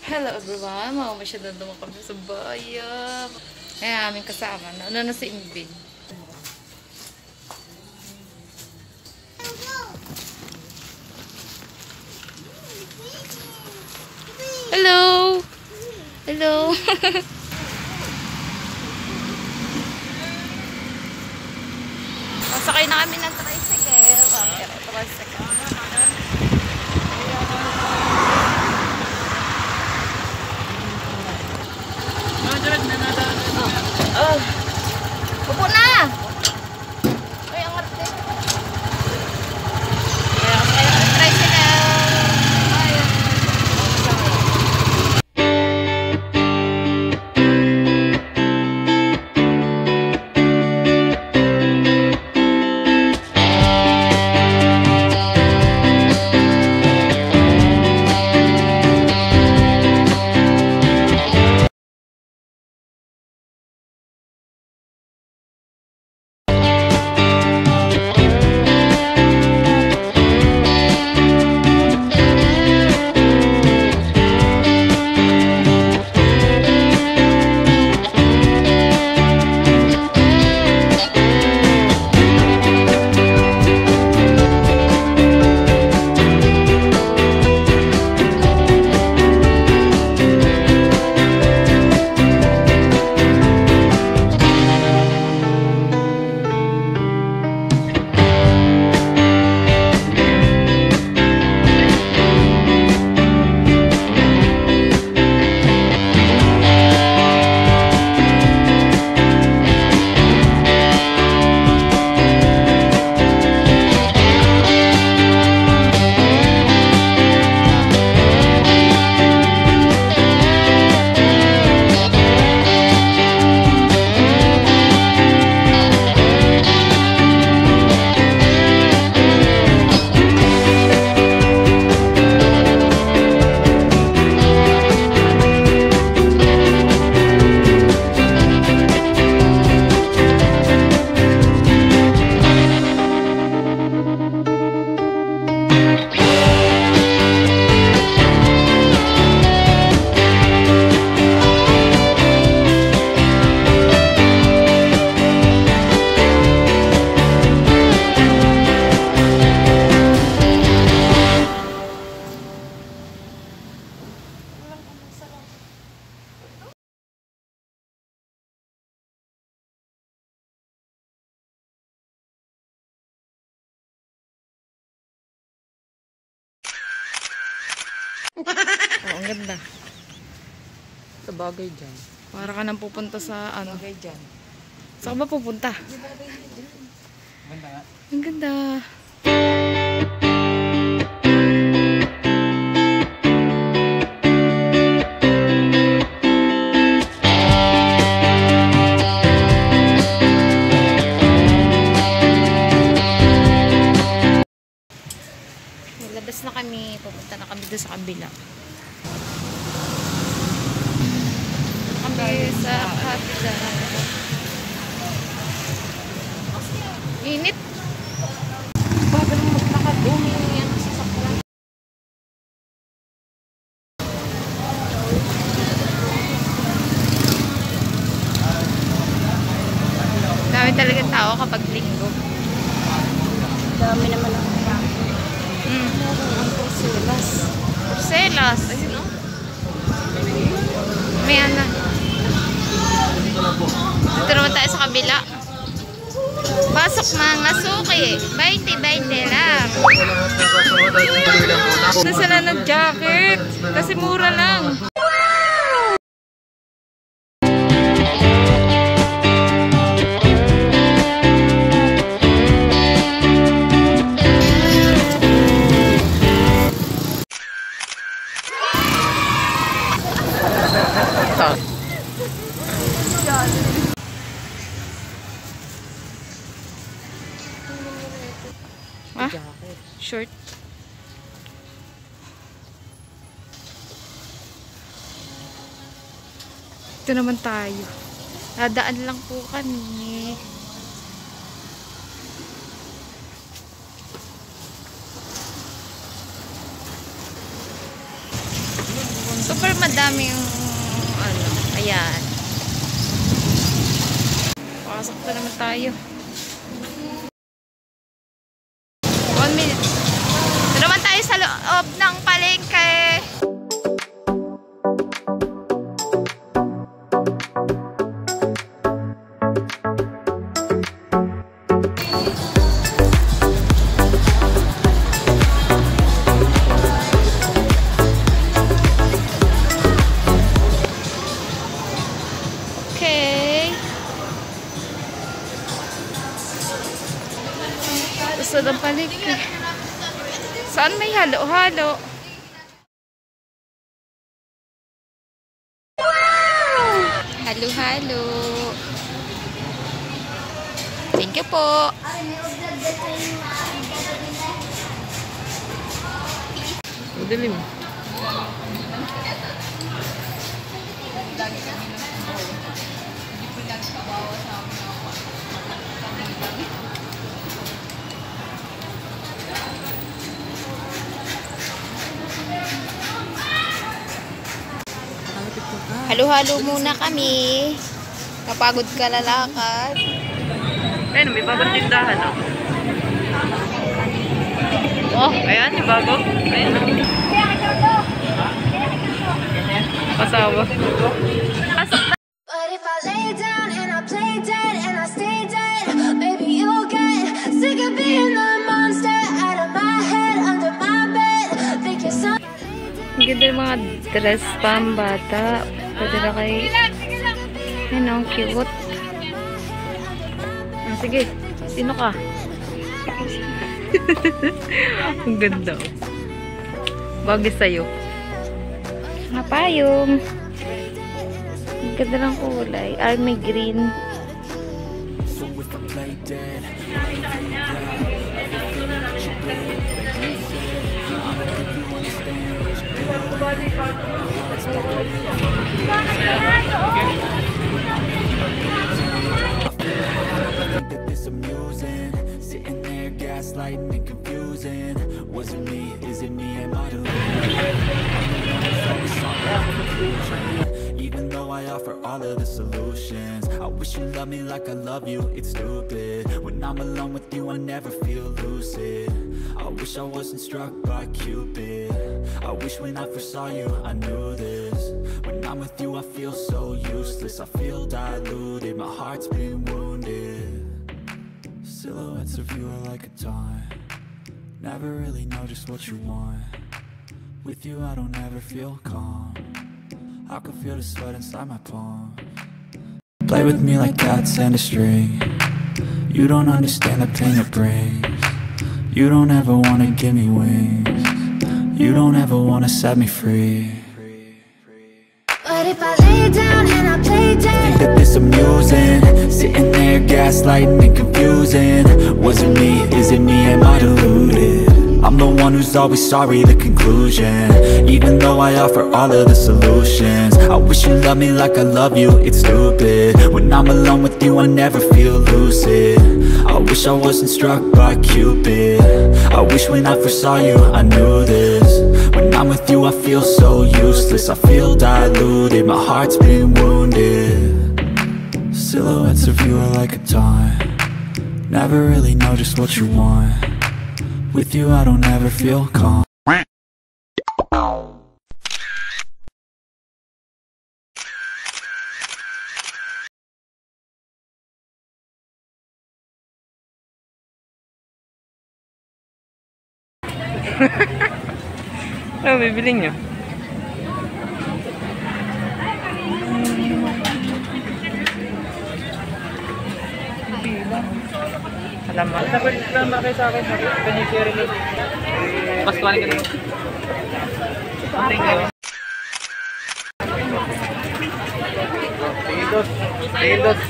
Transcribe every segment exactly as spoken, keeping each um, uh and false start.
Hello everyone, mamamasyal na naman kami sa bayan. Kaya aming kasama, nauna na si Invin. Hello! Hello! Pasakay na kami ng tricycle. Okay, tricycle. Oh. Upo na! Ay, ang arte. Kaya kaya ang tricycle. Ay. Oh, ang ganda. Sa bagay dyan. Para ka nang pupunta sa ano. Bagay dyan. Saan ka ba pupunta? Ganda nga. Ang ganda. Labas na kami. Pupunta na kami doon sa kabila. Kami sa kabila. Init. Bagal mo magkakadumi yan sa saklan. Dami talaga tao kapag linggo. Dami naman ang Mm. ang porcelas. Porcelas. Ayun, no? May ano. Dito naman tayo sa kabila. Pasok mga suki. twenty, twenty lang. Nasala ng jacket. Kasi mura lang. Ah, short. Ito naman tayo. Dadaan lang po kami. Super madaming ano, ayan. Pasok na naman tayo. One minute. Ito naman tayo sa loob ng palengke. Gusto ng palengke. Saan may halo-halo? Wow! Halo-halo. Thank you po. Dilim. Halo-halo muna kami. Kapagod ka lalakad. Ayun, may bagong tindahan, oh. Oh, Ayan, yung bago. Ayan. Pasawa. Pasok na. But if I lay down and I play dead and I stay dead, maybe you'll get sick of being the monster out of my head, under my bed. Think you're so. ang ganda ng mga dress pambata. Pwede na kay... Yan, ang cute. Ah, sige, sino ka? Ang ganda. Bagay sa'yo. Mga payong. Ang ganda ng kulay. Army green. It's amusing, sitting there gaslighting and confusing. Was it me? Is it me? Am I deluding? Even though I offer all of the solutions, I wish you loved me like I love you. It's stupid. When I'm alone with you, I never feel lucid. I wish I wasn't struck by Cupid. I wish when I first saw you, I knew this. When I'm with you, I feel so useless. I feel diluted. My heart's been wounded. Silhouettes of you are like a taunt. Never really know just what you want. With you I don't ever feel calm. I can feel the sweat inside my palm. Play with me like cats and a string. You don't understand the pain it brings. You don't ever wanna give me wings. You don't ever wanna set me free. But if I lay down and I play dead. Think that this amusing, sitting there gaslighting and confusing. Was it me? Is it me? Am I deluded? I'm the one who's always sorry, the conclusion. Even though I offer all of the solutions, I wish you loved me like I love you. It's stupid. When I'm alone with you, I never feel lucid. I wish I wasn't struck by Cupid. I wish when I first saw you, I knew this. When I'm with you, I feel so useless. I feel diluted. My heart's been wounded. Silhouettes of you are like a taunt. Never really know just what you want. With you I don't ever feel calm. Ano bibili niyo? Alamat. Dapat lang makay sa akin. Pinishare ko. Paskuhan ka lang. Thank you. Tingin dos. Tingin dos.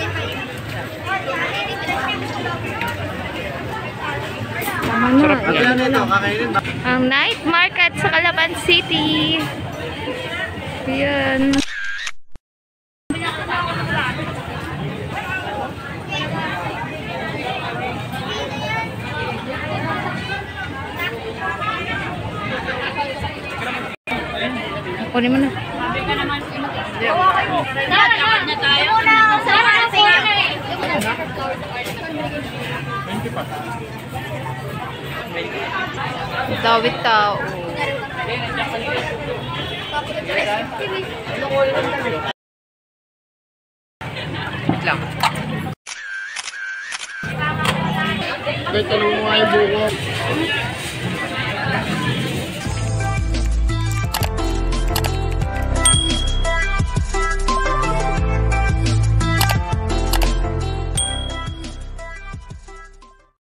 Sarap na. Ang night market sa Calapan City. Ayan. Kunin mo na. Dawit tao. Wait lang. Kahit tanong mo nga yung buko.